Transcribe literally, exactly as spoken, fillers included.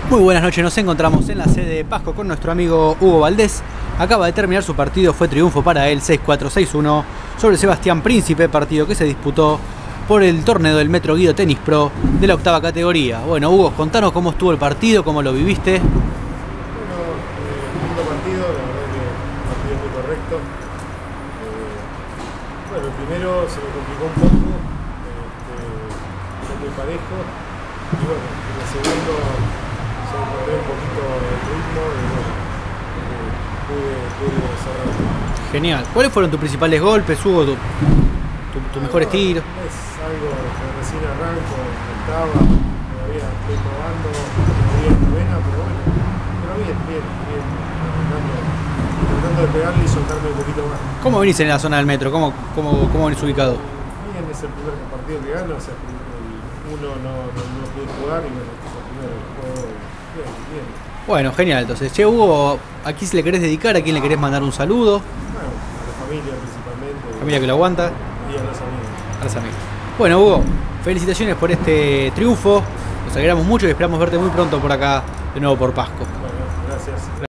Muy buenas noches, nos encontramos en la sede de Pasco con nuestro amigo Hugo Valdés. Acaba de terminar su partido, fue triunfo para él, seis cuatro, seis uno, sobre Sebastián Príncipe, partido que se disputó por el torneo del Metro Guido Tenis Pro de la octava categoría. Bueno, Hugo, contanos cómo estuvo el partido, cómo lo viviste. Bueno, eh, lindo partido, la verdad que un partido muy correcto. Eh, bueno, el primero se me complicó un poco, este, fue muy parejo. Y bueno, en el segundo se encontré un poquito el ritmo y bueno, eh, pude, pude cerrar. Genial. ¿Cuáles fueron tus principales golpes, Hugo? Tu, tu, tu mejor no, estilo. Es algo que recién arranco, octava, todavía estoy probando, todavía en novena, pero bueno, pero bien, bien, bien, tratando, tratando de pegarle y soltarme un poquito más. ¿Cómo venís en la zona del metro? ¿Cómo, cómo, cómo venís ubicado? Bien, es el primer partido que gano, o sea, el uno no, no, no pude jugar y bueno, este es el primero que juego, bien, bien. Bueno, genial. Entonces, che, Hugo, ¿a quién se le querés dedicar? ¿A quién le querés mandar un saludo? Bueno, a la familia principalmente. Familia que lo aguanta. Y a los amigos. A los amigos. Bueno, Hugo, felicitaciones por este triunfo. Nos alegramos mucho y esperamos verte muy pronto por acá, de nuevo por Pasco. Bueno, gracias.